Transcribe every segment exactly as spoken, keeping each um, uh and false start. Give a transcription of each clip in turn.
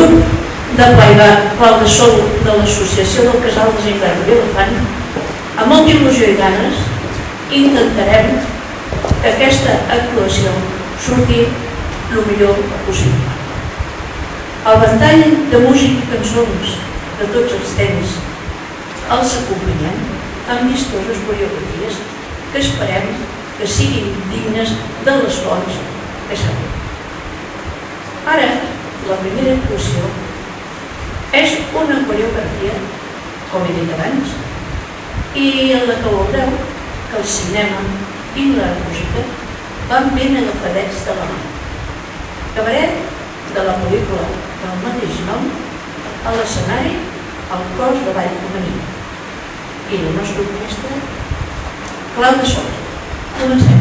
grup de Pla de Sol de l'Associació del Casal de Sant Hipern de Vilafant, amb molta il·lusió i ganes, intentarem que aquesta actuació surti el millor possible. El ventall de música i cançons de tots els temps els acompanyem amb vistoses coreografies que esperem que siguin dignes de les fonts que sabem. Ara, la primera actuació és una coreografia, com he dit abans, i en la que veureu que el cinema i la música van ben agafadets de la mà. Cabaret de la pel·lícula del mateix nom, a l'escenari el cos de ball femení i la nostra orquestra Pla de Sol. Comencem.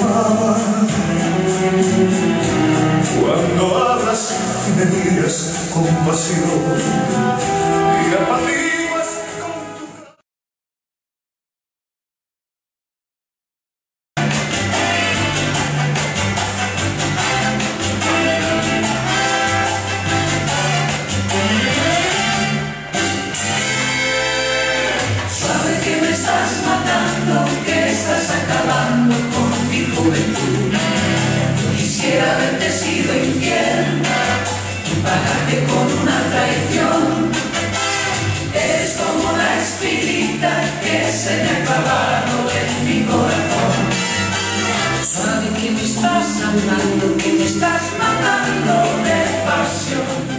Cuando hablas y me miras compasión y apaciguas con tu Sabe que me estás matando, que estás acabando con mi juventud. Quisiera haberte sido infiel, pagarte con una traición. Eres como la espinita que se me ha clavado en mi corazón. Sabe que me estás amando, que me estás matando de pasión.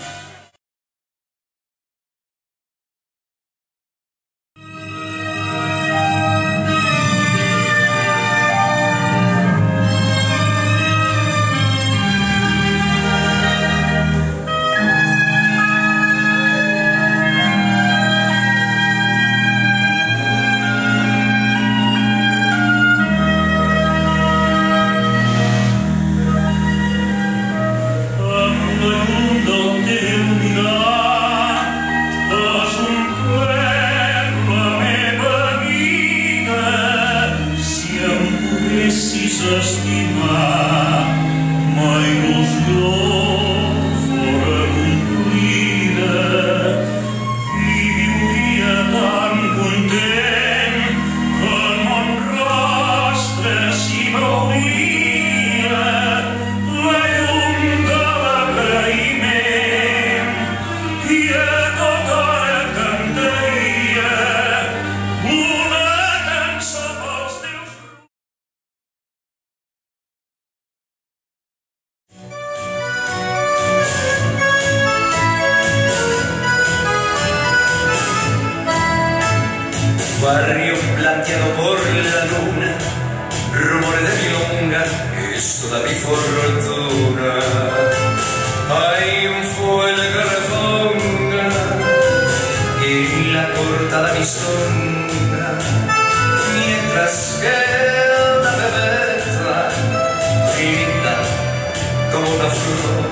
Barrio plateado por la luna, rumores de milonga, es toda mi fortuna. Hay un fuego que refonga en la cortada mi sombra, mientras que la bebeta linda como una flor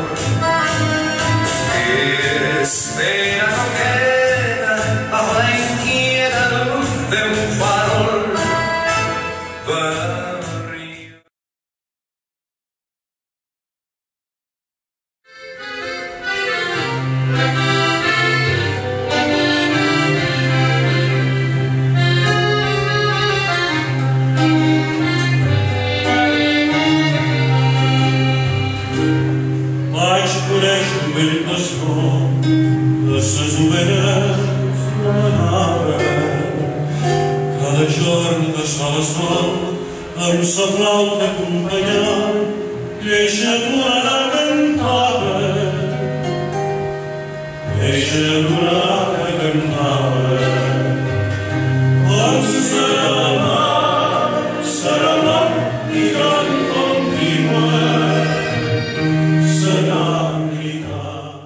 que espera coqueta bajo la inquieta luz de un farol. Barrio. Baix por este vell passó de ses oberes l'anava cada jorn de sol a sol amb sa flauta acompanyant i eixa durada cantava, eixa durada cantava. On serà mà, serà mà i gran continua serà veritat.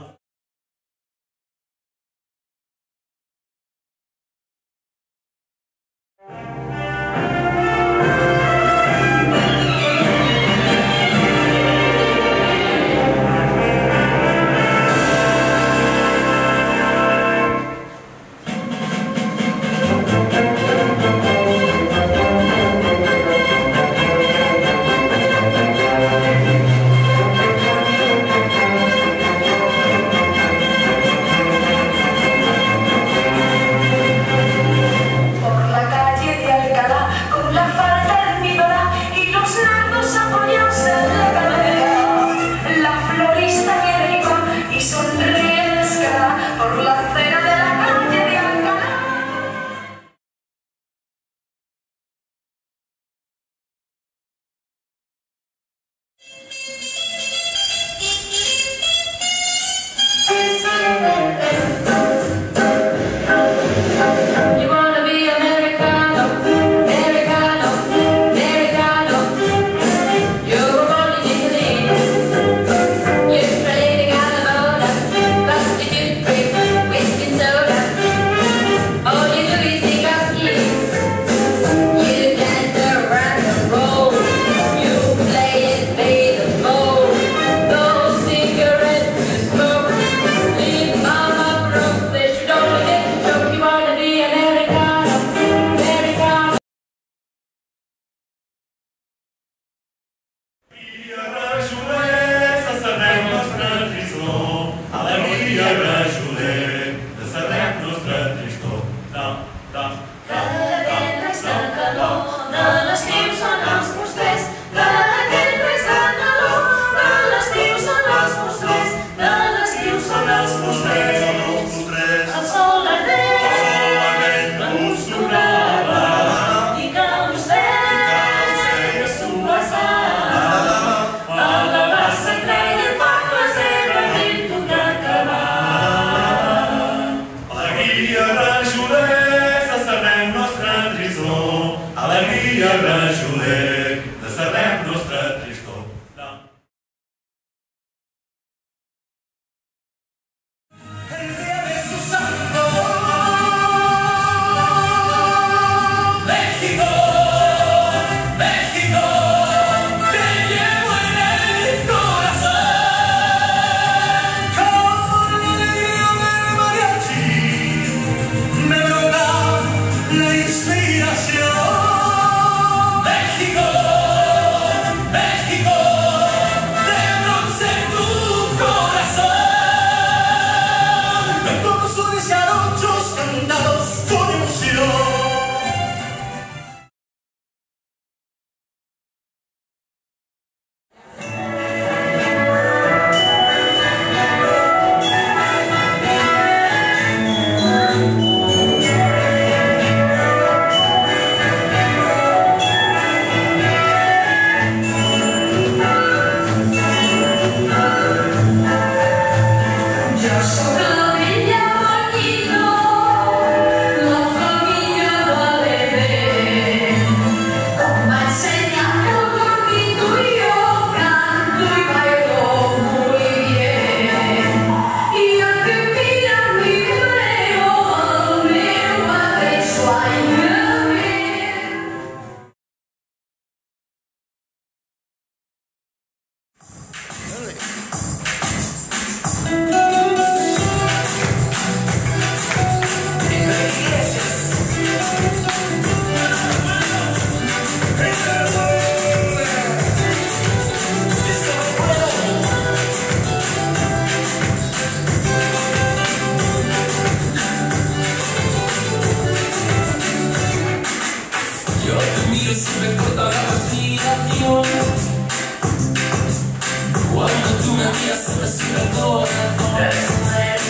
Cuando tú me miras se me sube el corazón.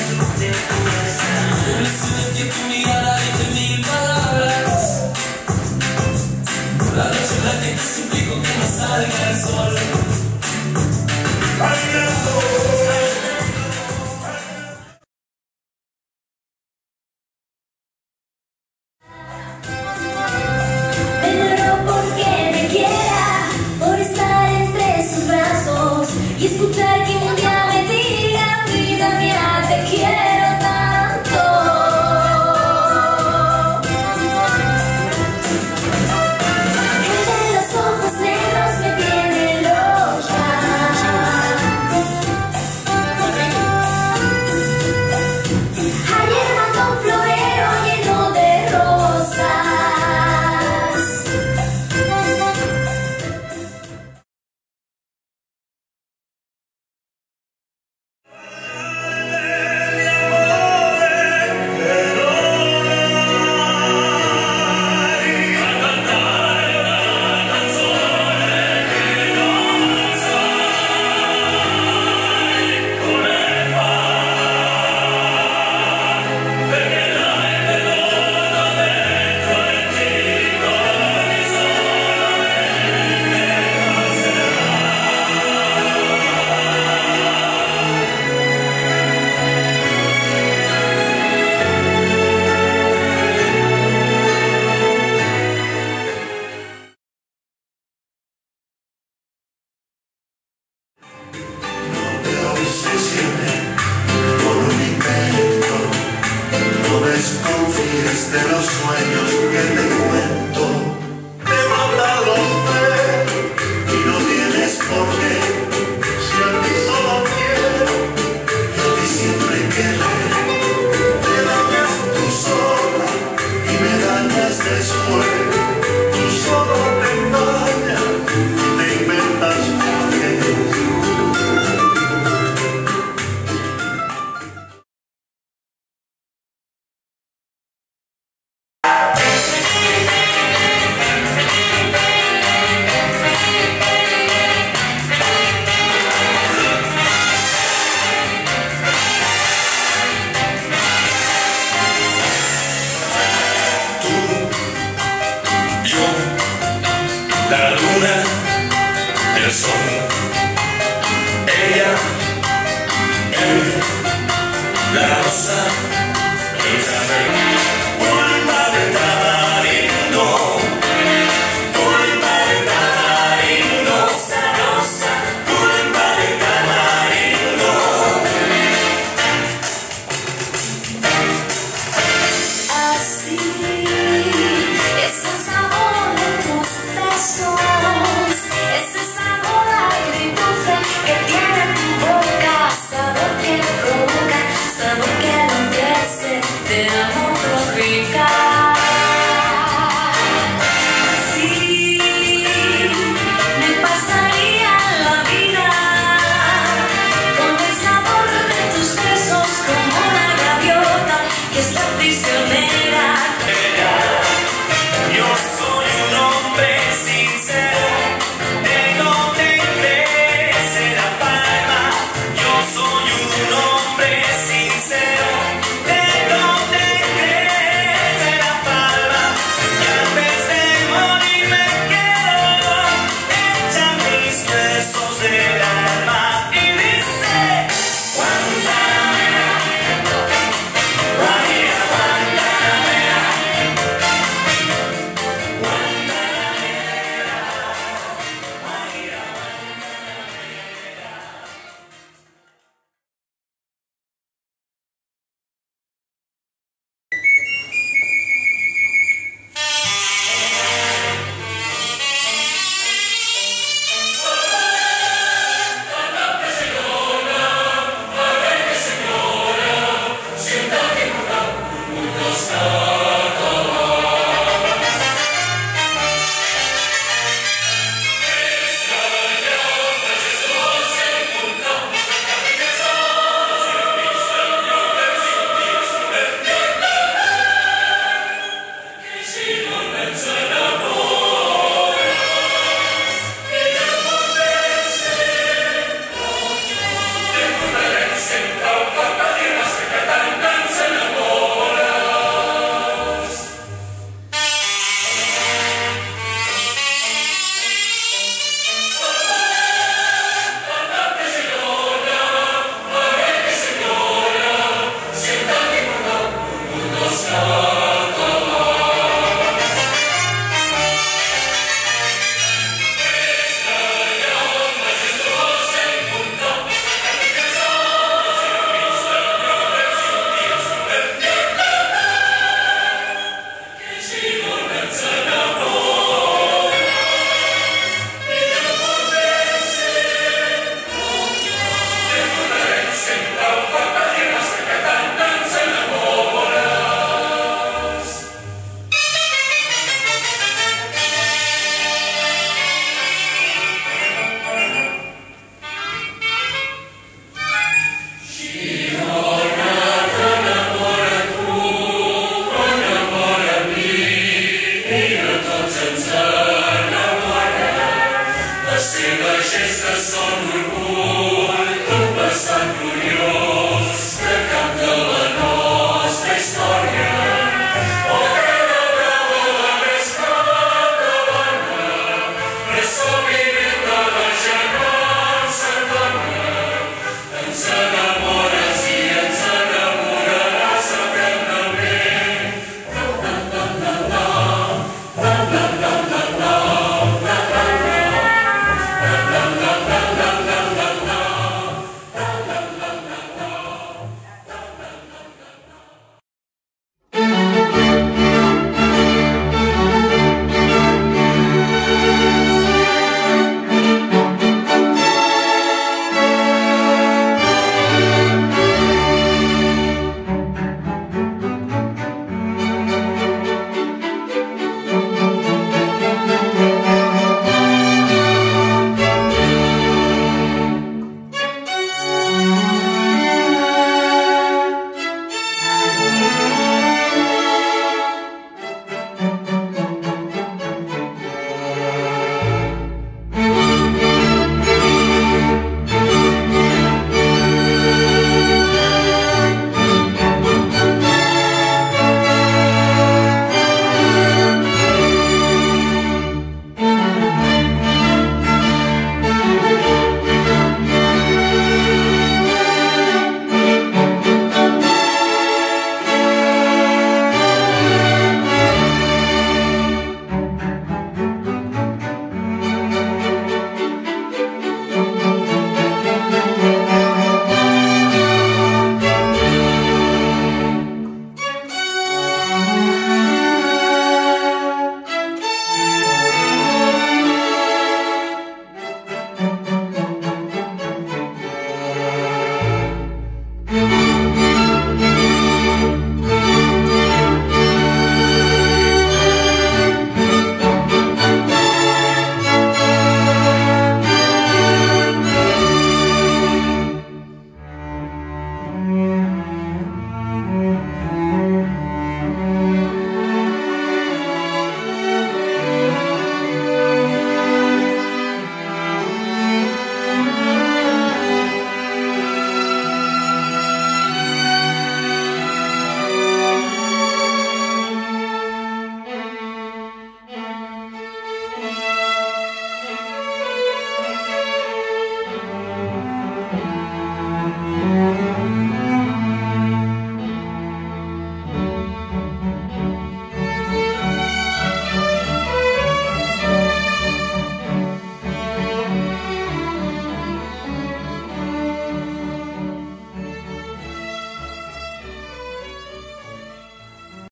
Recibe que tu mirada dice mil palabras. La noche en la que te suplico que no salga el sol. Y escuchar que un día me diga, vida mía, te quiero tanto. El de los ojos negros me tiene loca. Ayer mandó un florero lleno de rosas. Desconfíes de los sueños que te cuento. Te mata los fe y no tienes por qué. Si a ti solo quiero, y a ti siempre querré. Te dañas tú sola y me dañas después. Tú solo te engañas y te inventas porqués. La luna, el sol, ella, él, la rosa, el café, pulpa de tamarindo, pulpa de tamarindo, rosa, rosa, pulpa de tamarindo. Así es el sabor de tus besos, ese sabor agridulce que tiene tu boca, sabor que provoca, sabor que enloquece de amor tropical. Así me pasaría la vida con el sabor de tus besos como una gaviota que está prisionera. Yo soy un hombre sincero, de donde crece la palma. Yo soy un hombre sincero, de donde crece la palma. Y antes de morir me quiero echar mis besos del alma. Y dice, cuando